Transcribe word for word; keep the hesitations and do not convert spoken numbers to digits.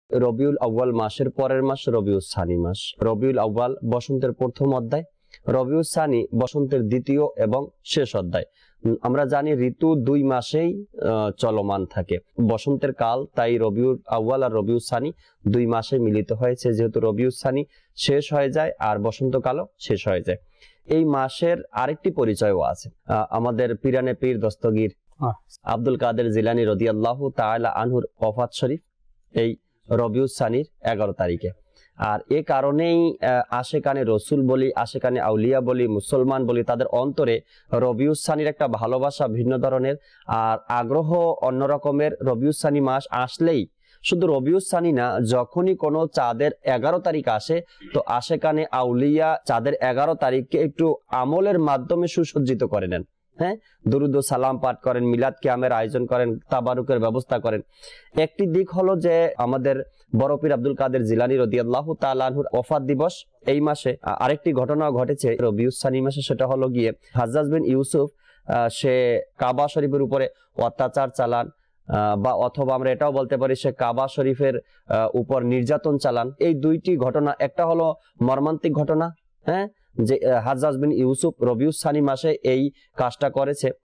রবিউল আউয়াল মাসের পরের মাস রবিউল সানি মাস। রবিউল আউয়াল বসন্তের প্রথম অধ্যায়, রবিউল সানি বসন্তের দ্বিতীয় এবং শেষ অধ্যায়। আমরা জানি ঋতু দুই মাসেই চলমান থাকে, বসন্তের কাল, তাই রবিউল আউয়াল আর রবিউল সানি দুই মাসে মিলিত হয়েছে, যেহেতু রবিউল সানি শেষ হয়ে যায় আর বসন্তকালও শেষ হয়ে যায়। এই মাসের আরেকটি পরিচয়ও আছে, আমাদের পিরানে পীর দস্তগীর আব্দুল কাদের জিলানী রাদিয়াল্লাহু তাআলা আনহুর ওফাত শরীফ এই রবিউল সানির এগারো তারিখে। আর এ কারণেই আশেকানে রসুল বলি, আশেকানে আউলিয়া বলি, মুসলমান বলি, তাদের অন্তরে রবিউল সানির একটা ভালোবাসা ভিন্ন ধরনের আর আগ্রহ অন্য রকমের। রবিউল সানি মাস আসলেই, শুধু রবিউল সানি না, যখনই কোনো চাঁদের এগারো তারিখ আসে তো আশেকানে আউলিয়া চাঁদের এগারো তারিখকে একটু আমলের মাধ্যমে সুসজ্জিত করে নেন। হ্যাঁ, দুরুদ ও সালাম পাঠ করেন, মিলাদ কিয়ামের আয়োজন করেন, তাবারুকের ব্যবস্থা করেন। একটি দিক হলো যে আমাদের বড় পীর আব্দুল কাদের জিলানী রাদিয়াল্লাহু তাআলা আনহুর ওফাত দিবস এই মাসে। আরেকটি ঘটনা ঘটেছে রবিউল সানি মাসে, সেটা হলো গিয়ে হাজ্জাজ বিন ইউসুফ সে কাবা শরীফের উপরে অত্যাচার চালান, বা অথবা আমরা এটাও বলতে পারি সে কাবা শরীফের উপর নির্যাতন চালান। এই দুইটি ঘটনা, একটা হলো মর্মান্তিক ঘটনা, হ্যাঁ, যে হাজ্জাজ বিন ইউসুফ রবিউল সানি মাসে এই কাজটা করেছে,